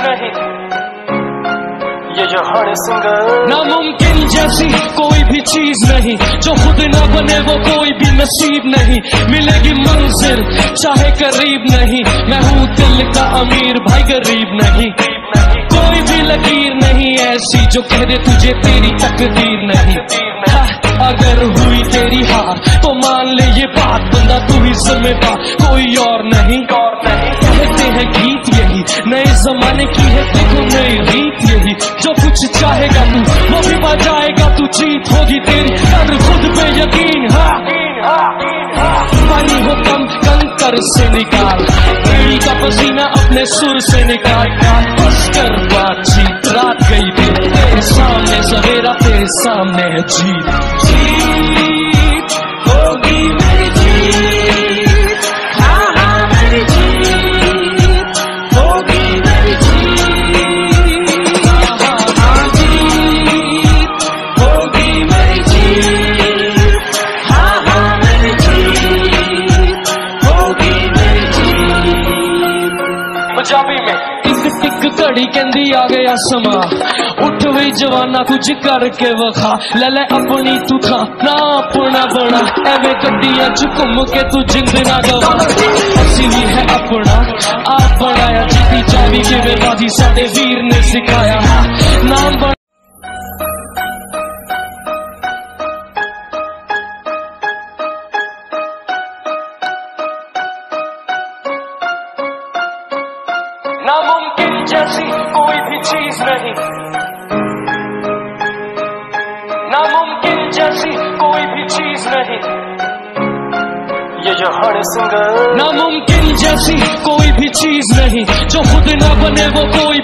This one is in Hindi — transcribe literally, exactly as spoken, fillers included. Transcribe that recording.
नहीं, ये जो हर सिंगर नामुमकिन जैसी कोई भी चीज नहीं, जो खुद ना बने वो कोई भी नसीब नहीं। मिलेगी मंजिल चाहे करीब नहीं, मैं हूँ दिल का अमीर भाई गरीब नहीं। कोई भी लकीर नहीं ऐसी जो कह दे तुझे तेरी तकदीर नहीं। हाँ, अगर हुई तेरी हार तो मान ले ये बात, बंदा तू ही जिम्मेदार कोई और नहीं। कहते हैं गीत यही नए जमाने की है, देखो नई रीत यही। जो कुछ चाहेगा तू वो भी बजाएगा, तू जीत होगी तेरी, कर खुद पे यकीन। हाँ पानी हो कम कंकर से निकाल, पेड़ी का पसीना अपने सुर से निकाल। बस कर बातचीत, रात गई दिन, तेरे सामने सवेरा, तेरे सामने है जीत। जीत होगी मेरी जीत, हाँ हाँ मेरी जीत होगी मेरी जीत, हाँ हाँ जीत होगी मेरी जीत, हाँ हाँ मेरी जीत होगी मेरी जीत। पंजाबी में टिक टिक घड़ी कहंदी आ गया समा, उठ वी जवाना कुछ करके वखा। ले ले अपनी तू था ना अपना बना, एवे गड्डियां च घूम के तू जिंद ना गवा। असली है अपना आप बनाया, जीती चावी किवें बाजी साडे वीर ने सिखाया। नाम बना नामुमकिन जैसी कोई भी चीज नहीं, नामुमकिन जैसी कोई भी चीज नहीं, ये जो हर सिंगर नामुमकिन जैसी कोई भी चीज नहीं, जो खुद ना बने वो कोई